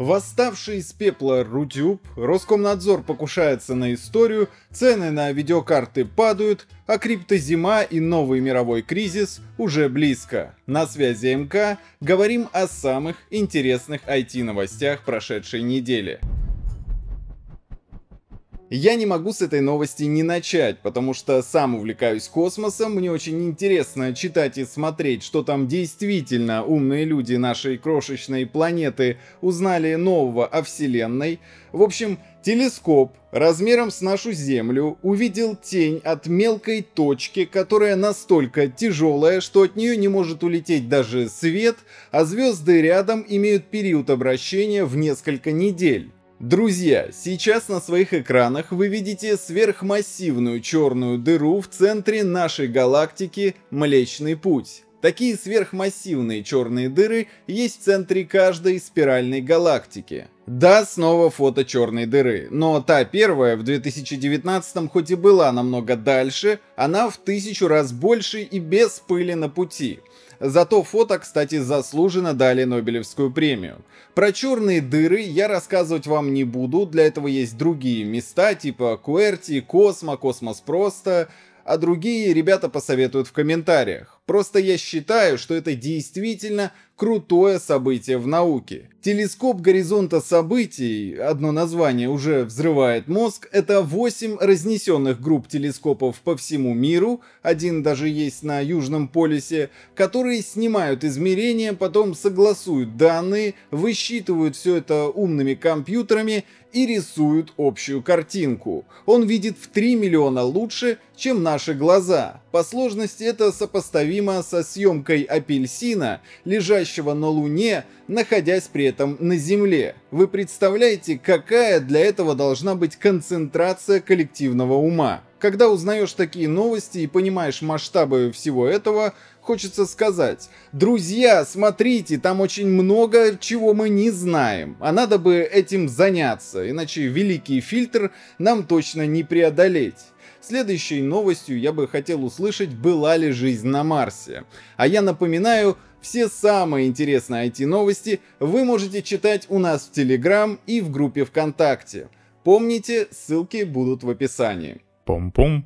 Восставший из пепла Рутюб, Роскомнадзор покушается на историю, цены на видеокарты падают, а криптозима и новый мировой кризис уже близко. На связи МК, говорим о самых интересных IT-новостях прошедшей недели. Я не могу с этой новости не начать, потому что сам увлекаюсь космосом, мне очень интересно читать и смотреть, что там действительно умные люди нашей крошечной планеты узнали нового о Вселенной. В общем, телескоп размером с нашу Землю увидел тень от мелкой точки, которая настолько тяжелая, что от нее не может улететь даже свет, а звезды рядом имеют период обращения в несколько недель. Друзья, сейчас на своих экранах вы видите сверхмассивную черную дыру в центре нашей галактики Млечный Путь. Такие сверхмассивные черные дыры есть в центре каждой спиральной галактики. Да, снова фото черной дыры, но та первая в 2019 хоть и была намного дальше, она в 1000 раз больше и без пыли на пути. Зато фото, кстати, заслуженно дали Нобелевскую премию. Про черные дыры я рассказывать вам не буду, для этого есть другие места, типа Куэрти, Космо, Космос просто, а другие ребята посоветуют в комментариях. Просто я считаю, что это действительно крутое событие в науке. Телескоп горизонта событий, одно название уже взрывает мозг, это 8 разнесенных групп телескопов по всему миру, один даже есть на Южном полюсе, которые снимают измерения, потом согласуют данные, высчитывают все это умными компьютерами и рисуют общую картинку. Он видит в 3 миллиона лучше, чем наши глаза. По сложности это сопоставимо со съемкой апельсина, лежащего на Луне, находясь при этом на Земле. Вы представляете, какая для этого должна быть концентрация коллективного ума? Когда узнаешь такие новости и понимаешь масштабы всего этого, хочется сказать: друзья, смотрите, там очень много чего мы не знаем, а надо бы этим заняться, иначе великий фильтр нам точно не преодолеть. Следующей новостью я бы хотел услышать, была ли жизнь на Марсе. А я напоминаю, все самые интересные IT-новости вы можете читать у нас в Telegram и в группе ВКонтакте. Помните, ссылки будут в описании. Пум-пум.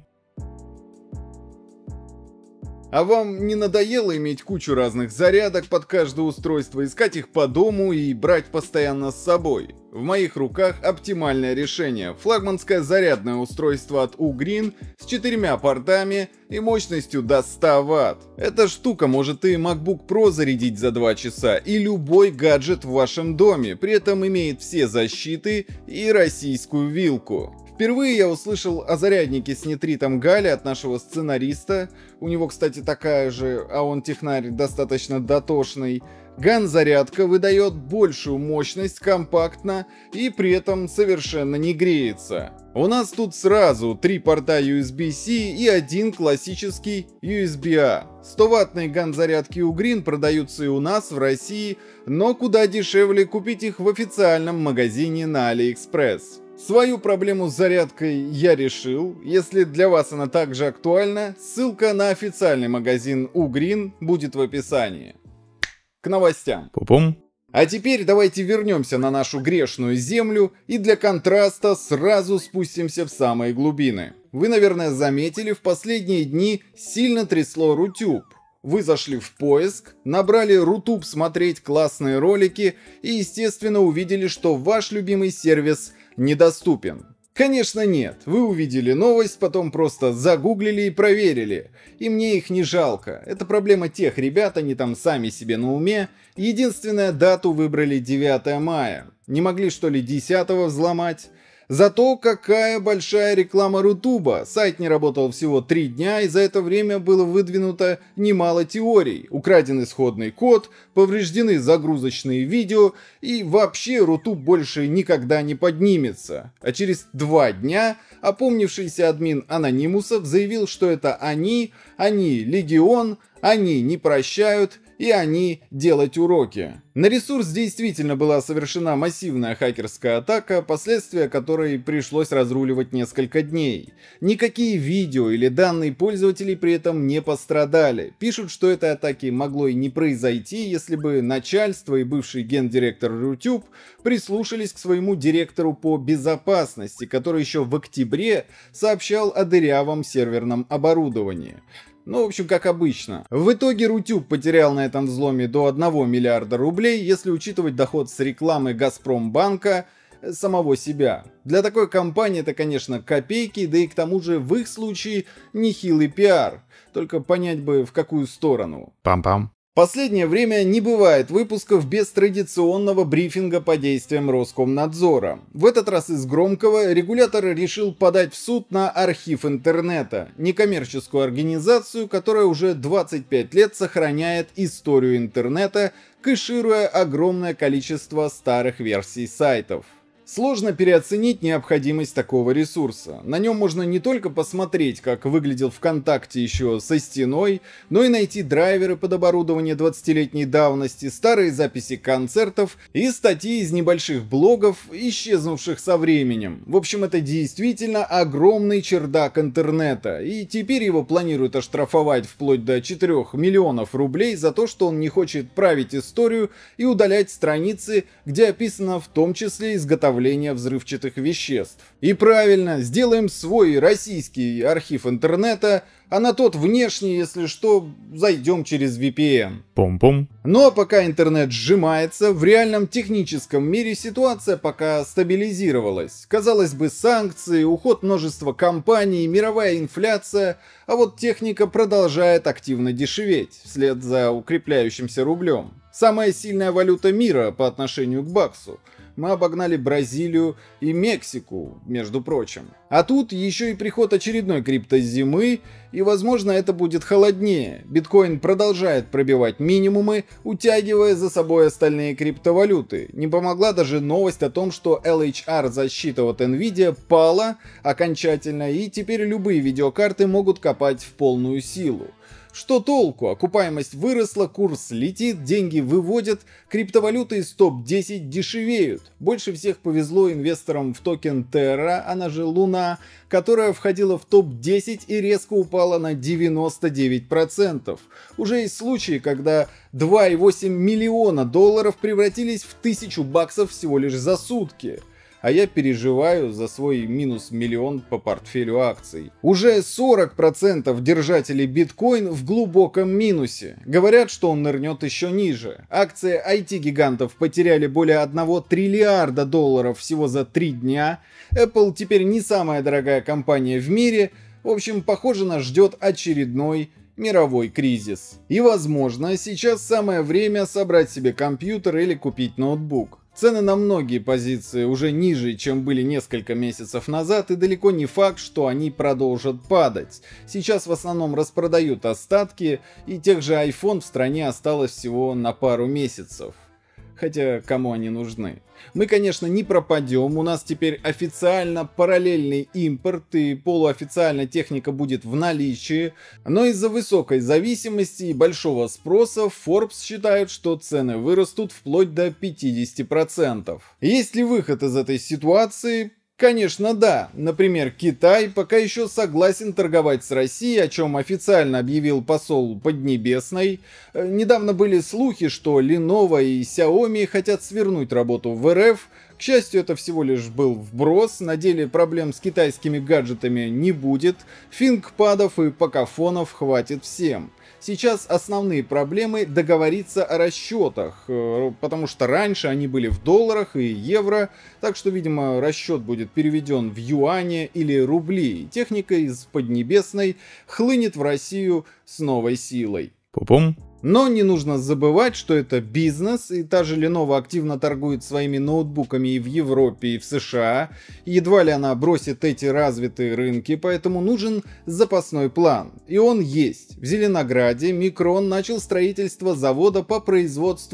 А вам не надоело иметь кучу разных зарядок под каждое устройство, искать их по дому и брать постоянно с собой? В моих руках оптимальное решение. Флагманское зарядное устройство от Ugreen с 4 портами и мощностью до 100 Вт. Эта штука может и MacBook Pro зарядить за 2 часа, и любой гаджет в вашем доме, при этом имеет все защиты и российскую вилку. Впервые я услышал о заряднике с нитритом галлия от нашего сценариста. У него, кстати, такая же, а он технарь достаточно дотошный. Ган-зарядка выдает большую мощность, компактно и при этом совершенно не греется. У нас тут сразу 3 порта USB-C и один классический USB-A. 100-ваттные ган-зарядки Ugreen продаются и у нас в России, но куда дешевле купить их в официальном магазине на AliExpress. Свою проблему с зарядкой я решил. Если для вас она также актуальна, ссылка на официальный магазин Ugreen будет в описании. К новостям. Пум-пум. А теперь давайте вернемся на нашу грешную Землю и для контраста сразу спустимся в самые глубины. Вы, наверное, заметили, в последние дни сильно трясло Рутюб. Вы зашли в поиск, набрали Рутуб смотреть классные ролики и, естественно, увидели, что ваш любимый сервис недоступен. Конечно нет, вы увидели новость, потом просто загуглили и проверили. И мне их не жалко, это проблема тех ребят, они там сами себе на уме. Единственная дату выбрали 9 мая. Не могли что ли 10-го взломать? Зато какая большая реклама Рутуба. Сайт не работал всего 3 дня, и за это время было выдвинуто немало теорий. Украден исходный код, повреждены загрузочные видео, и вообще Рутуб больше никогда не поднимется. А через 2 дня опомнившийся админ Анонимусов заявил, что это они Легион, они не прощают, и они делать уроки. На ресурс действительно была совершена массивная хакерская атака, последствия которой пришлось разруливать несколько дней. Никакие видео или данные пользователей при этом не пострадали. Пишут, что этой атаки могло и не произойти, если бы начальство и бывший гендиректор YouTube прислушались к своему директору по безопасности, который еще в октябре сообщал о дырявом серверном оборудовании. Ну, в общем, как обычно. В итоге Рутюб потерял на этом взломе до 1 миллиарда рублей, если учитывать доход с рекламы Газпромбанка самого себя. Для такой компании это, конечно, копейки, да и к тому же в их случае нехилый пиар. Только понять бы, в какую сторону. Пам-пам. Последнее время не бывает выпусков без традиционного брифинга по действиям Роскомнадзора. В этот раз из громкого регулятор решил подать в суд на Архив интернета, некоммерческую организацию, которая уже 25 лет сохраняет историю интернета, кэшируя огромное количество старых версий сайтов. Сложно переоценить необходимость такого ресурса. На нем можно не только посмотреть, как выглядел ВКонтакте еще со стеной, но и найти драйверы под оборудование 20-летней давности, старые записи концертов и статьи из небольших блогов, исчезнувших со временем. В общем, это действительно огромный чердак интернета, и теперь его планируют оштрафовать вплоть до 4 миллионов рублей за то, что он не хочет править историю и удалять страницы, где описано в том числе изготовление взрывчатых веществ. И правильно, сделаем свой российский архив интернета, а на тот внешний, если что, зайдем через VPN. Пум-пум. Но пока интернет сжимается, в реальном техническом мире ситуация пока стабилизировалась. Казалось бы, санкции, уход множества компаний, мировая инфляция, а вот техника продолжает активно дешеветь, вслед за укрепляющимся рублем. Самая сильная валюта мира по отношению к баксу. Мы обогнали Бразилию и Мексику, между прочим. А тут еще и приход очередной криптозимы, и, возможно, это будет холоднее. Биткоин продолжает пробивать минимумы, утягивая за собой остальные криптовалюты. Не помогла даже новость о том, что LHR-защита от Nvidia пала окончательно, и теперь любые видеокарты могут копать в полную силу. Что толку? Окупаемость выросла, курс летит, деньги выводят, криптовалюты из топ-10 дешевеют. Больше всех повезло инвесторам в токен Terra, она же Луна, которая входила в топ-10 и резко упала на 99%. Уже есть случаи, когда 2,8 миллиона долларов превратились в 1000 баксов всего лишь за сутки. А я переживаю за свой минус миллион по портфелю акций. Уже 40% держателей биткоин в глубоком минусе. Говорят, что он нырнет еще ниже. Акции IT-гигантов потеряли более 1 триллиарда долларов всего за 3 дня. Apple теперь не самая дорогая компания в мире. В общем, похоже, нас ждет очередной мировой кризис. И возможно, сейчас самое время собрать себе компьютер или купить ноутбук. Цены на многие позиции уже ниже, чем были несколько месяцев назад, и далеко не факт, что они продолжат падать. Сейчас в основном распродают остатки, и тех же iPhone в стране осталось всего на пару месяцев. Хотя кому они нужны? Мы, конечно, не пропадем, у нас теперь официально параллельный импорт и полуофициально техника будет в наличии, но из-за высокой зависимости и большого спроса Forbes считает, что цены вырастут вплоть до 50%. Есть ли выход из этой ситуации? Конечно, да. Например, Китай пока еще согласен торговать с Россией, о чем официально объявил посол Поднебесной. Недавно были слухи, что Lenovo и Xiaomi хотят свернуть работу в РФ. К счастью, это всего лишь был вброс, на деле проблем с китайскими гаджетами не будет, фингпадов и покафонов хватит всем. Сейчас основные проблемы договориться о расчетах, потому что раньше они были в долларах и евро, так что, видимо, расчет будет переведен в юани или рубли. Техника из Поднебесной хлынет в Россию с новой силой. Пум-пум. Но не нужно забывать, что это бизнес, и та же Lenovo активно торгует своими ноутбуками и в Европе, и в США. Едва ли она бросит эти развитые рынки, поэтому нужен запасной план. И он есть. В Зеленограде Micron начал строительство завода по производству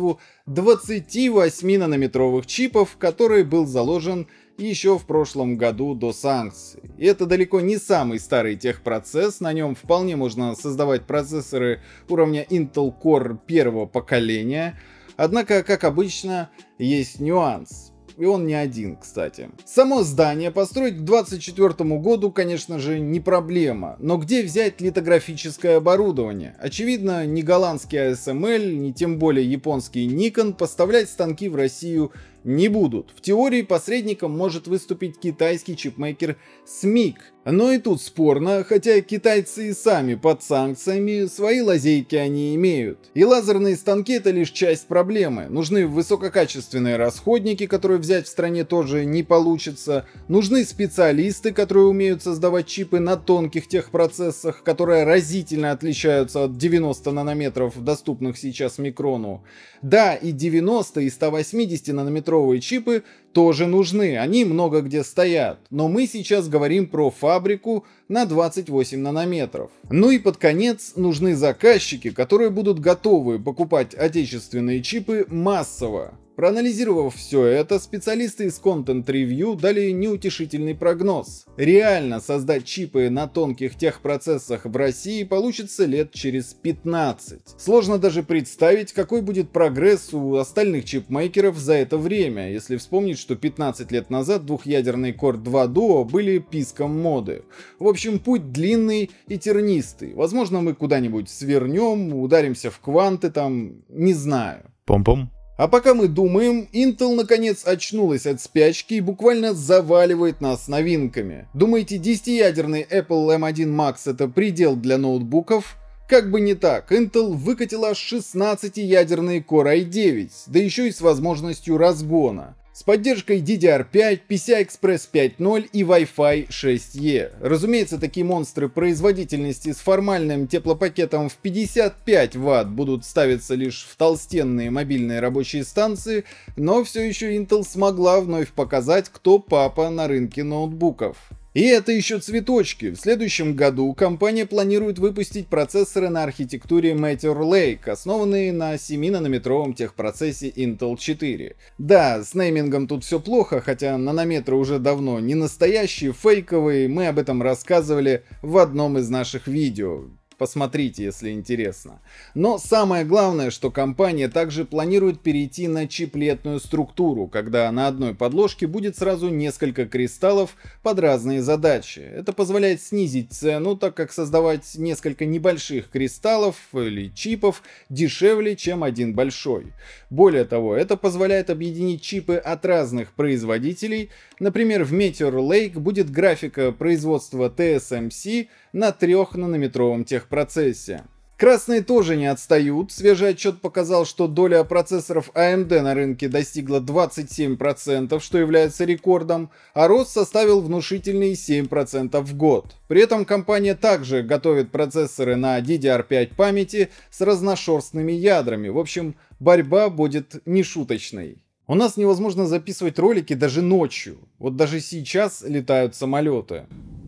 28-нанометровых чипов, который был заложен еще в прошлом году до санкций. И это далеко не самый старый техпроцесс, на нем вполне можно создавать процессоры уровня Intel Core первого поколения. Однако, как обычно, есть нюанс. И он не один, кстати. Само здание построить к 2024 году, конечно же, не проблема. Но где взять литографическое оборудование? Очевидно, ни голландский ASML, ни тем более японский Nikon поставлять станки в Россию не будут. В теории посредником может выступить китайский чипмейкер SMIC. Но и тут спорно, хотя китайцы и сами под санкциями, свои лазейки они имеют. И лазерные станки — это лишь часть проблемы. Нужны высококачественные расходники, которые взять в стране тоже не получится. Нужны специалисты, которые умеют создавать чипы на тонких техпроцессах, которые разительно отличаются от 90 нанометров, доступных сейчас микрону. Да, и 90 и 180 нанометровые чипы тоже нужны, они много где стоят, но мы сейчас говорим про фабрику на 28 нанометров. Ну и под конец нужны заказчики, которые будут готовы покупать отечественные чипы массово. Проанализировав все это, специалисты из Content Review дали неутешительный прогноз. Реально создать чипы на тонких техпроцессах в России получится лет через 15. Сложно даже представить, какой будет прогресс у остальных чипмейкеров за это время, если вспомнить, что 15 лет назад двухъядерные Core 2 Duo были писком моды. В общем, путь длинный и тернистый. Возможно, мы куда-нибудь свернем, ударимся в кванты там, не знаю. Пом-пом. А пока мы думаем, Intel наконец очнулась от спячки и буквально заваливает нас новинками. Думаете, 10-ядерный Apple M1 Max это предел для ноутбуков? Как бы не так, Intel выкатила аж 16-ядерный Core i9, да еще и с возможностью разгона. С поддержкой DDR5, PCI-Express 5.0 и Wi-Fi 6E. Разумеется, такие монстры производительности с формальным теплопакетом в 55 Вт будут ставиться лишь в толстенные мобильные рабочие станции, но все еще Intel смогла вновь показать, кто папа на рынке ноутбуков. И это еще цветочки. В следующем году компания планирует выпустить процессоры на архитектуре Meteor Lake, основанные на 7-нанометровом техпроцессе Intel 4. Да, с неймингом тут все плохо, хотя нанометры уже давно не настоящие, фейковые, мы об этом рассказывали в одном из наших видео. Посмотрите, если интересно. Но самое главное, что компания также планирует перейти на чиплетную структуру, когда на одной подложке будет сразу несколько кристаллов под разные задачи. Это позволяет снизить цену, так как создавать несколько небольших кристаллов или чипов дешевле, чем один большой. Более того, это позволяет объединить чипы от разных производителей. Например, в Meteor Lake будет графика производства TSMC на 3-нанометровом техпроцессе. Красные тоже не отстают. Свежий отчет показал, что доля процессоров AMD на рынке достигла 27%, что является рекордом, а рост составил внушительные 7% в год. При этом компания также готовит процессоры на DDR5 памяти с разношерстными ядрами. В общем, борьба будет нешуточной. У нас невозможно записывать ролики даже ночью. Вот даже сейчас летают самолеты.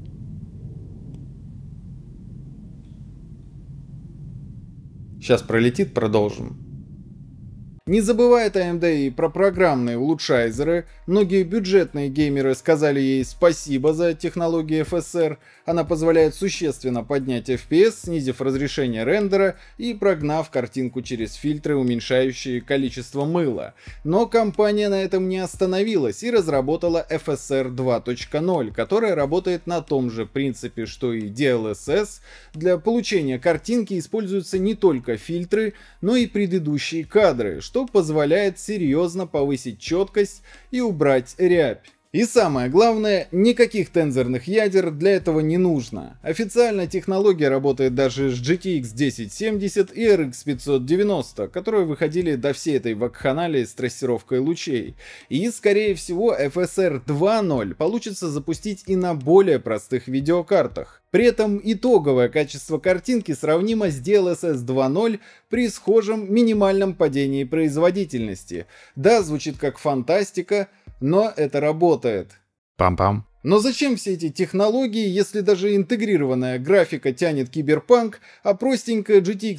Сейчас пролетит, продолжим. Не забывает AMD и про программные улучшайзеры. Многие бюджетные геймеры сказали ей спасибо за технологию FSR. Она позволяет существенно поднять FPS, снизив разрешение рендера и прогнав картинку через фильтры, уменьшающие количество мыла. Но компания на этом не остановилась и разработала FSR 2.0, которая работает на том же принципе, что и DLSS. Для получения картинки используются не только фильтры, но и предыдущие кадры, что позволяет серьезно повысить четкость и убрать рябь. И самое главное, никаких тензорных ядер для этого не нужно. Официально технология работает даже с GTX 1070 и RX 590, которые выходили до всей этой вакханалии с трассировкой лучей. И, скорее всего, FSR 2.0 получится запустить и на более простых видеокартах. При этом итоговое качество картинки сравнимо с DLSS 2.0 при схожем минимальном падении производительности. Да, звучит как фантастика, но это работает. Пам-пам. Но зачем все эти технологии, если даже интегрированная графика тянет киберпанк, а простенькая GTX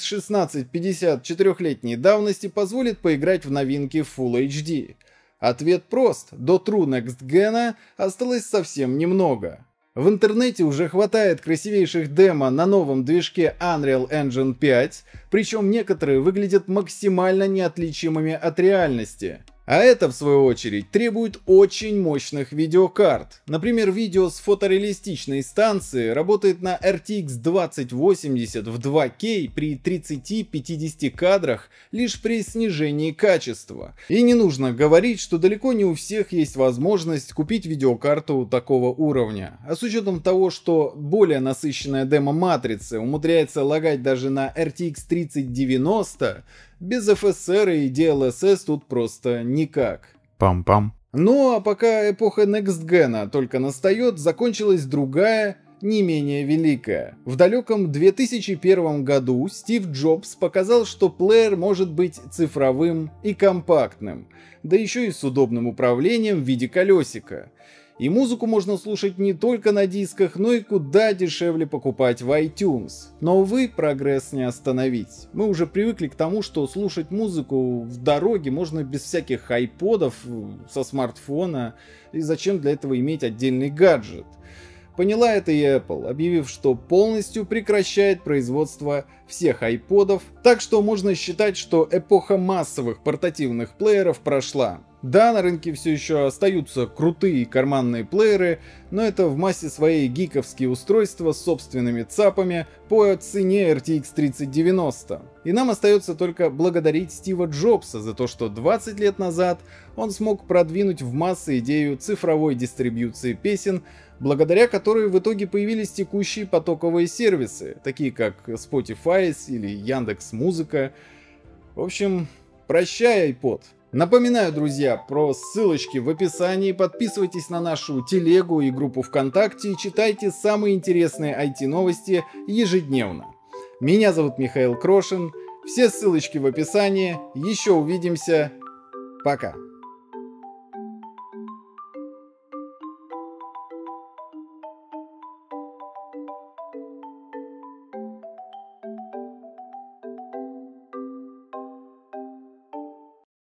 1650 4-летней давности позволит поиграть в новинки Full HD? Ответ прост: до True Next Gen осталось совсем немного. В интернете уже хватает красивейших демо на новом движке Unreal Engine 5, причем некоторые выглядят максимально неотличимыми от реальности. А это, в свою очередь, требует очень мощных видеокарт. Например, видео с фотореалистичной станции работает на RTX 2080 в 2К при 30-50 кадрах лишь при снижении качества. И не нужно говорить, что далеко не у всех есть возможность купить видеокарту такого уровня. А с учетом того, что более насыщенная демо-матрица умудряется лагать даже на RTX 3090, без FSR и DLSS тут просто никак. Пам-пам. Ну а пока эпоха Next Gen только настает, закончилась другая, не менее великая. В далеком 2001 году Стив Джобс показал, что плеер может быть цифровым и компактным, да еще и с удобным управлением в виде колесика. И музыку можно слушать не только на дисках, но и куда дешевле покупать в iTunes. Но, увы, прогресс не остановить. Мы уже привыкли к тому, что слушать музыку в дороге можно без всяких айподов со смартфона, и зачем для этого иметь отдельный гаджет. Поняла это и Apple, объявив, что полностью прекращает производство всех айподов, так что можно считать, что эпоха массовых портативных плееров прошла. Да, на рынке все еще остаются крутые карманные плееры, но это в массе своей гиковские устройства с собственными ЦАПами по цене RTX 3090. И нам остается только благодарить Стива Джобса за то, что 20 лет назад он смог продвинуть в массы идею цифровой дистрибьюции песен, благодаря которой в итоге появились текущие потоковые сервисы, такие как Spotify или Яндекс.Музыка. В общем, прощай, iPod. Напоминаю, друзья, про ссылочки в описании, подписывайтесь на нашу телегу и группу ВКонтакте и читайте самые интересные IT-новости ежедневно. Меня зовут Михаил Крошин, все ссылочки в описании, еще увидимся, пока.